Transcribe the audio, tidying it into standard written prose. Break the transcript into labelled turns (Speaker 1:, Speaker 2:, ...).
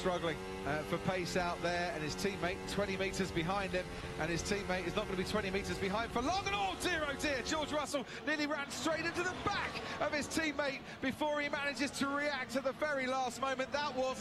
Speaker 1: struggling for pace out there, and his teammate 20 metres behind him, and his teammate is not going to be 20 metres behind for long. And oh dear, George Russell nearly ran straight into the back of his teammate before he manages to react at the very last moment. That was